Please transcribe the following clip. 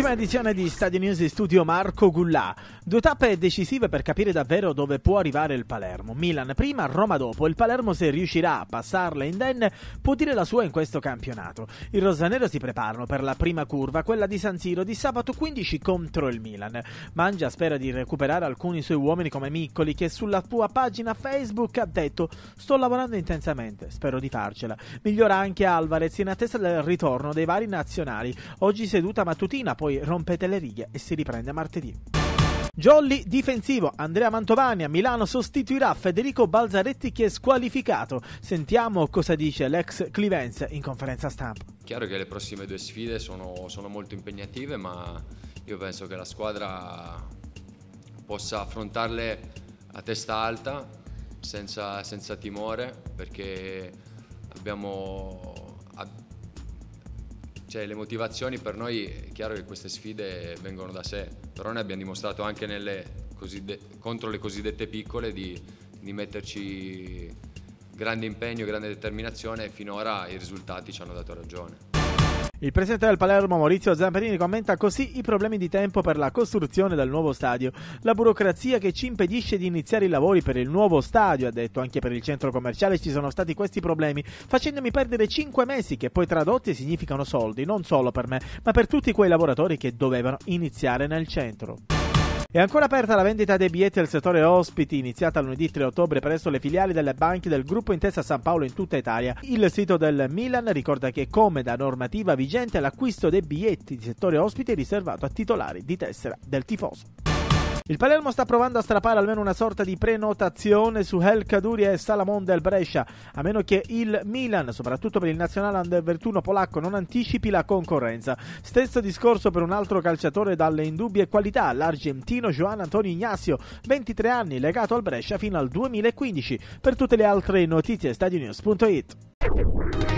Ultima edizione di Stadio News in studio Marco Gullà. 2 tappe decisive per capire davvero dove può arrivare il Palermo. Milan prima, Roma dopo. Il Palermo, se riuscirà a passarla indenne, può dire la sua in questo campionato. I rosanero si preparano per la prima curva, quella di San Siro, di sabato 15 contro il Milan. Mangia spera di recuperare alcuni suoi uomini come Miccoli, che sulla sua pagina Facebook ha detto: sto lavorando intensamente, spero di farcela. Migliora anche Alvarez in attesa del ritorno dei vari nazionali. Oggi seduta mattutina, poi rompete le righe e si riprende martedì. Jolly difensivo, Andrea Mantovani a Milano sostituirà Federico Balzaretti che è squalificato. Sentiamo cosa dice l'ex Clivense in conferenza stampa. Chiaro che le prossime 2 sfide sono molto impegnative, ma io penso che la squadra possa affrontarle a testa alta, senza timore, perché le motivazioni per noi, è chiaro che queste sfide vengono da sé, però noi abbiamo dimostrato anche contro le cosiddette piccole di metterci grande impegno, grande determinazione, e finora i risultati ci hanno dato ragione. Il presidente del Palermo, Maurizio Zamperini, commenta così i problemi di tempo per la costruzione del nuovo stadio. La burocrazia che ci impedisce di iniziare i lavori per il nuovo stadio, ha detto. Anche per il centro commerciale ci sono stati questi problemi, facendomi perdere 5 mesi che poi tradotti significano soldi, non solo per me, ma per tutti quei lavoratori che dovevano iniziare nel centro. È ancora aperta la vendita dei biglietti al settore ospiti, iniziata lunedì 3 ottobre presso le filiali delle banche del gruppo Intesa San Paolo in tutta Italia. Il sito del Milan ricorda che, come da normativa vigente, l'acquisto dei biglietti di settore ospiti è riservato a titolari di tessera del tifoso. Il Palermo sta provando a strappare almeno una sorta di prenotazione su El Kaddouri e Salamon del Brescia, a meno che il Milan, soprattutto per il nazionale under 21 polacco, non anticipi la concorrenza. Stesso discorso per un altro calciatore dalle indubbie qualità, l'argentino Joan Antonio Ignacio, 23 anni, legato al Brescia fino al 2015. Per tutte le altre notizie, stadionews.it.